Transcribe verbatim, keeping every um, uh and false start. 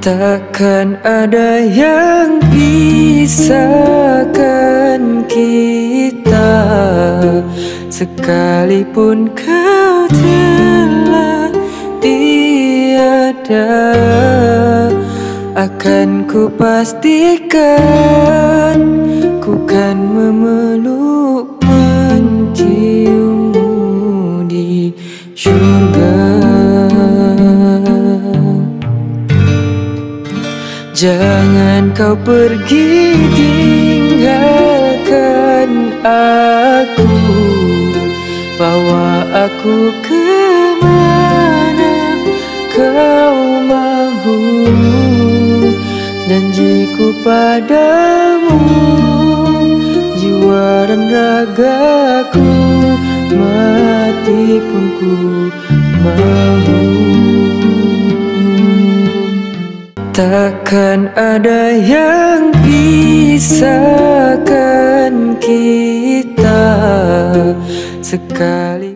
Takkan ada yang pisahkan kita, sekalipun kau telah tiada. Akan ku pastikan ku kan memeluk menciummu di surga. Jangan kau pergi tinggalkan aku, bawa aku kemana kau mahu. Janjiku padamu, jiwa dan ragaku, mati pun ku mahu. Takkan ada yang pisahkan kita, sekali